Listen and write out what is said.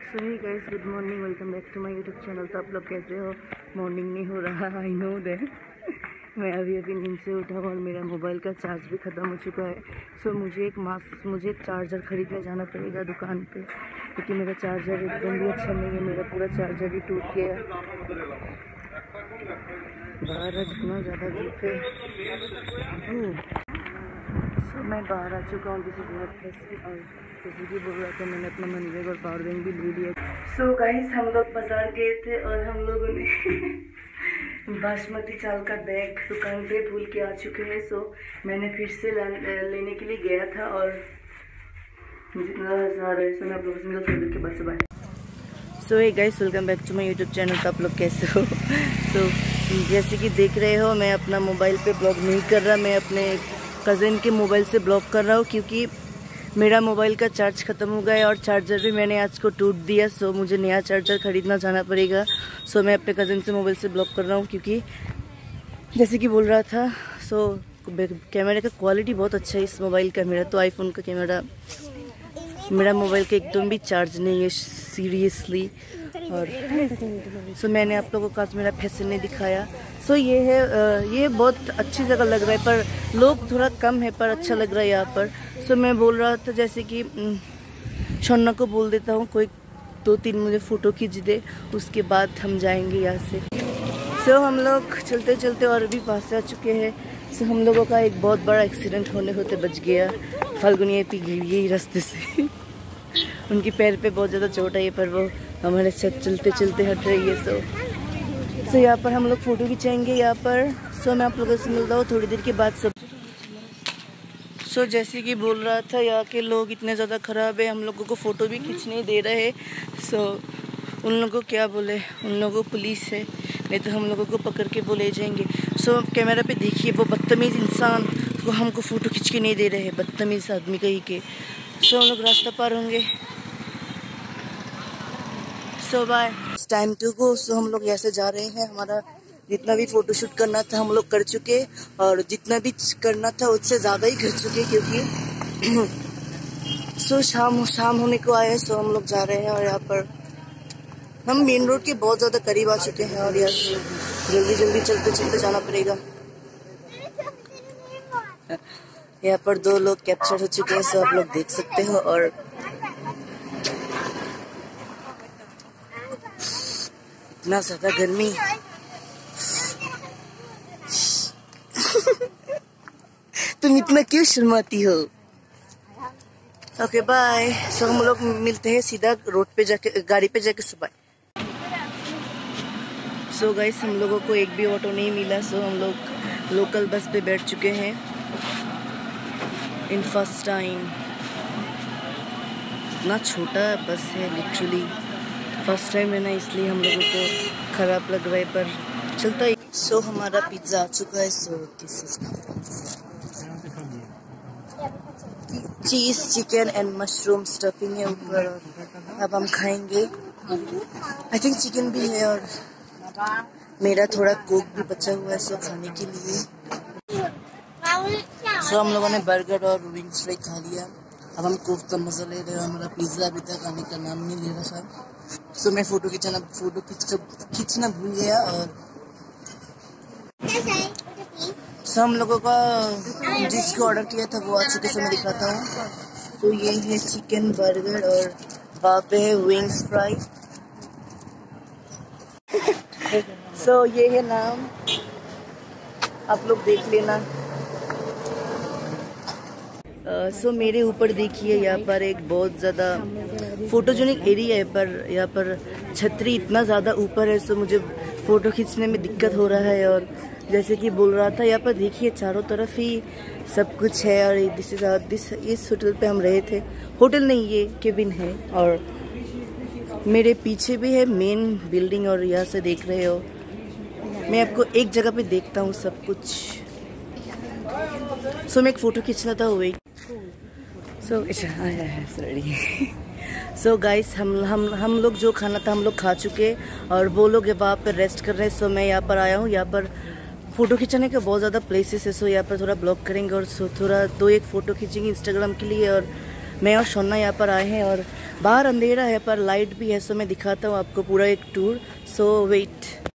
So hey guys, good morning, welcome back to my YouTube channel. तो आप लोग कैसे हो? मॉर्निंग नहीं हो रहा, आई नो दैट। मैं अभी नींद से उठा हूँ और मेरा मोबाइल का चार्ज भी ख़त्म हो चुका है। सो मुझे एक चार्जर ख़रीदने जाना पड़ेगा दुकान पे, क्योंकि मेरा चार्जर एकदम भी अच्छा नहीं है। मेरा पूरा चार्जर ही टूट गया। बाहर इतना ज़्यादा धूप है। सो मैं बाहर आ चुका हूँ। This is not place. और जैसे कि बोल रहा था, मैंने अपना मनी बैग और पावर बैंक भी ले लिया। सो गाइस, हम लोग बाजार गए थे और हम लोगों ने बासमती चावल का बैग दुकान पे भूल के आ चुके हैं। सो मैंने फिर से लेने के लिए गया था और जितना हज़ार है। सो मैं आप लोगों से मिला थोड़ी देर के बाद। सुबह so hey guys, welcome back to my YouTube channel. तो आप लोग कैसे हो? तो जैसे कि देख रहे हो, मैं अपना मोबाइल पे ब्लॉग नहीं कर रहा, मैं अपने कज़न के मोबाइल से ब्लॉग कर रहा हूँ, क्योंकि मेरा मोबाइल का चार्ज ख़त्म हो गया है और चार्जर भी मैंने आज को टूट दिया। सो मुझे नया चार्जर ख़रीदना जाना पड़ेगा। सो मैं अपने कज़न से मोबाइल से ब्लॉग कर रहा हूँ, क्योंकि जैसे कि बोल रहा था, सो कैमरे का क्वालिटी बहुत अच्छा है इस मोबाइल का। मेरा तो आईफोन का कैमरा, मेरा मोबाइल का एकदम भी चार्ज नहीं है सीरियसली। और सो मैंने आप लोगों को आज मेरा फैशन नहीं दिखाया। सो ये बहुत अच्छी जगह लग रहा है, पर लोग थोड़ा कम है, पर अच्छा लग रहा है यहाँ पर। सो मैं बोल रहा था, जैसे कि छोन्ना को बोल देता हूँ कोई 2-3 मुझे फ़ोटो खींच दे, उसके बाद हम जाएंगे यहाँ से। सो हम लोग चलते चलते और भी पास आ चुके हैं। सो हम लोगों का एक बहुत बड़ा एक्सीडेंट होते बच गया। फाल्गुनी पी गई रास्ते से। उनके पैर पे बहुत ज़्यादा चोट आई है, पर वो हमारे साथ चलते चलते हट रही है। सो यहाँ पर हम लोग फ़ोटो खिंचाएंगे यहाँ पर। सो मैं आप लोगों से मिलता हूँ थोड़ी देर के बाद। सब सो जैसे कि बोल रहा था, यहाँ के लोग इतने ज़्यादा ख़राब है, हम लोगों को फ़ोटो भी खींचने दे रहे। सो उन लोगों को क्या बोले, उन लोगों को पुलिस है, नहीं तो हम लोगों को पकड़ के वो ले जाएंगे। सो कैमरा पे देखिए, वो बदतमीज़ इंसान को हमको फ़ोटो खींच के नहीं दे रहे हैं, बदतमीज़ आदमी कहीं के। सो हम लोग रास्ता पार होंगे। So bye, time to go. So हम लोग ऐसे जा रहे हैं। हमारा जितना भी फ़ोटो शूट करना था हम लोग कर चुके, और जितना भी करना था उससे ज़्यादा ही कर चुके, क्योंकि सो शाम होने को आया है। सो हम लोग जा रहे हैं और यहाँ पर हम मेन रोड के बहुत ज़्यादा करीब आ चुके हैं और यहाँ जल्दी जल्दी चलते चलते जाना पड़ेगा। यहाँ पर 2 लोग कैप्चर हो चुके हैं, सो आप लोग देख सकते हो। और इतना ज़्यादा गर्मी तुम इतना क्यों शर्माती हो? Okay bye. सो हम लोग मिलते हैं सीधा रोड पे जाके, गाड़ी पे जाके सुबह। सो गाइस, हम लोगों को एक भी ऑटो नहीं मिला। सो हम लोग लोकल बस पे बैठ चुके हैं इन फर्स्ट टाइम। इतना छोटा बस है, लिटरली फर्स्ट टाइम है ना, इसलिए हम लोगों को ख़राब लग रहा है, पर चलता है। सो हमारा पिज़्ज़ा आ चुका है। So this is cheese, chicken and mushroom stuffing है ऊपर, और अब हम खाएंगे। आई थिंक चिकन भी है, और मेरा थोड़ा कोक भी बचा हुआ है सो खाने के लिए। सो हम लोगों ने बर्गर और विंग्स फ्राई खा लिया। अब हम कोक का मजा ले रहे हैं। हमारा पिज़्ज़ा अभी तक आने का नाम नहीं ले रहा था। सो मैं फ़ोटो खींचना भूल गया। और सो हम लोगों का जिसको ऑर्डर किया था वो आ चुके, से मैं दिखाता हूँ। तो ये है चिकन बर्गर और वहाँ पे है विंग्स फ्राई। सो ये है नाम, आप लोग देख लेना। सो मेरे ऊपर देखिए, यहाँ पर एक बहुत ज़्यादा फोटोजेनिक एरिया है, पर यहाँ पर छतरी इतना ज़्यादा ऊपर है। सो मुझे फ़ोटो खींचने में दिक्कत हो रहा है। और जैसे कि बोल रहा था, यहाँ पर देखिए चारों तरफ ही सब कुछ है। और इस होटल पे हम रहे थे। होटल नहीं, ये केबिन है। और मेरे पीछे भी है मेन बिल्डिंग, और यहाँ से देख रहे हो, मैं आपको एक जगह पे देखता हूँ सब कुछ। सो मैं एक फ़ोटो खींचना था, वही। सो गाइस, हम लोग जो खाना था हम लोग खा चुके, और वो लोग वहाँ पर रेस्ट कर रहे हैं। सो मैं यहाँ पर आया हूँ। यहाँ पर फ़ोटो खिंचाने के बहुत ज़्यादा प्लेसेस है। सो यहाँ पर थोड़ा ब्लॉग करेंगे और थोड़ा 2-1 फ़ोटो खींचेंगे इंस्टाग्राम के लिए। और मैं और शोना यहाँ पर आए हैं, और बाहर अंधेरा है पर लाइट भी है, सो मैं दिखाता हूँ आपको पूरा एक टूर। सो वेट।